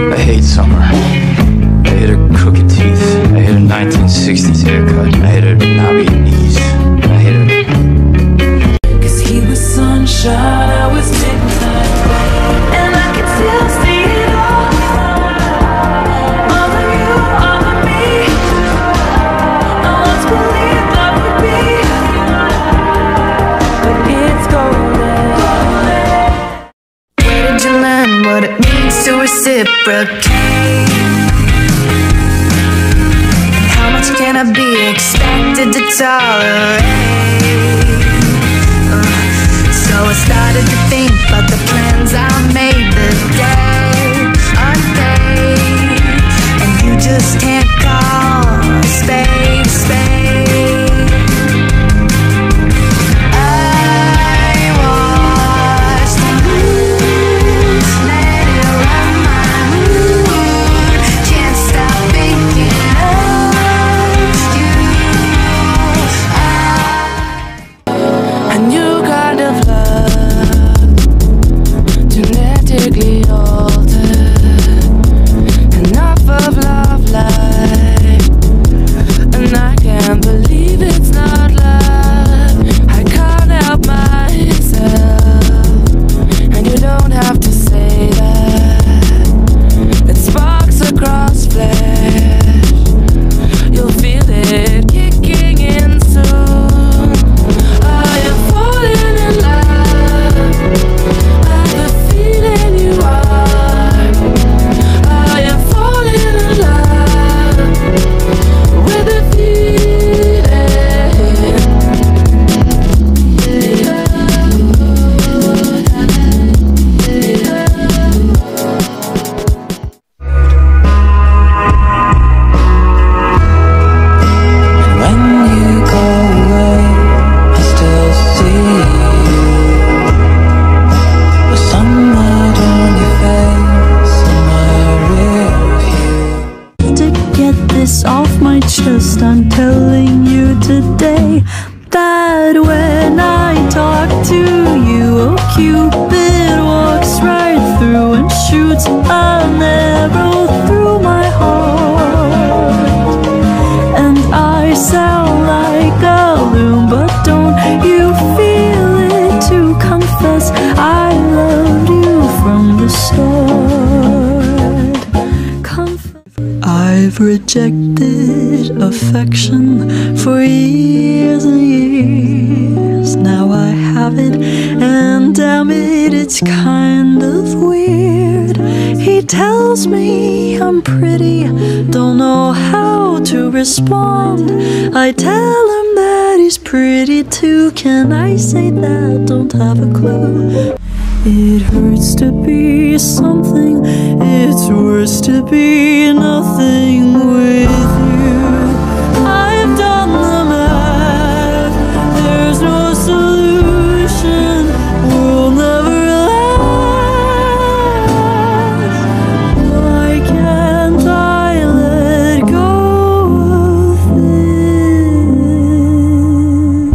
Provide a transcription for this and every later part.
I hate summer. I hate her crooked teeth. I hate her 1960s haircut. I hate her knobby knees. I hate her. Cause he was sunshine, I was midnight, and I could still see it all. All of you, all of me. I once believed love would be, but it's golden. Where did you learn what it means to reciprocate? And how much can I be expected to tolerate? So I started to think about the plans I made the day unpaid, and you just can't call a spade a spade. I watched the moon, let it run my mood. Can't stop thinking of you. A new kind of love, genetically altered. Enough of love life, and I can't believe it's not love. I can't help myself, and you don't have to say that. It sparks across flesh, you'll feel it kicking in soon. I am falling in love by the feeling you are. I am falling in love with the feeling. When you go away, I still see you. With sunlight on your face and my rear view. To get this off my chest, I'm telling you today that when I talk to you, oh Cupid walks right through and shoots an arrow through my heart. And I sound like a loon, but don't you feel it to confess I loved you from the start. I've rejected affection for years and years. Now I have it, and damn it, it's kind of weird. He tells me I'm pretty, don't know how to respond. I tell him that he's pretty too. Can I say that? Don't have a clue. It hurts to be something, it's worse to be nothing with you. I've done the math, there's no solution, we'll never last. Why can't I let go of it?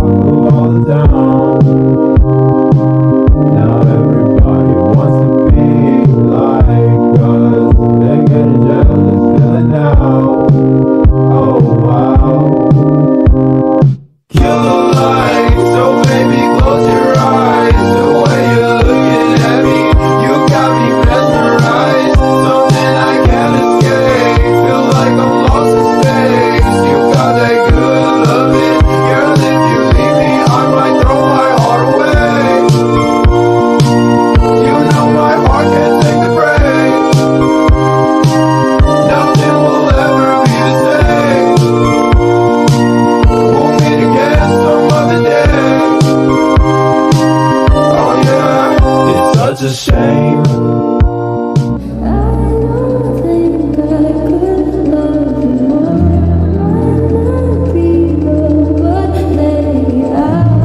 of all the town. Now everybody wants to be like us. They're getting jealous, feeling now. Oh wow. Kill the light, so baby close your eyes. The way you're looking at me, you got me mesmerized. Something I can't escape, feel like I'm lost in space. You got that good loving, girl, if you leave me I might throw my heart away. You know my heart can't take the break. Nothing will ever be the same. We'll meet again some other day. Oh yeah, it's such a shame. I don't think I could love you more. Might not be wrong, but maybe I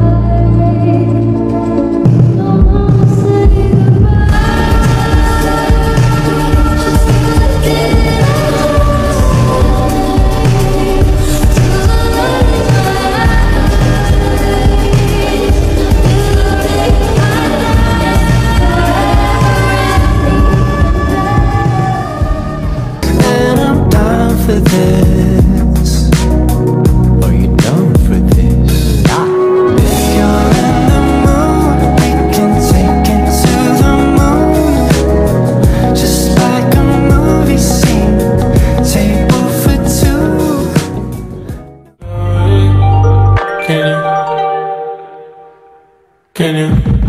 don't wanna say and I'm down for this. Are you down for this? If you're in the mood, we can take it to the moon. Just like a movie scene, table for two. Can you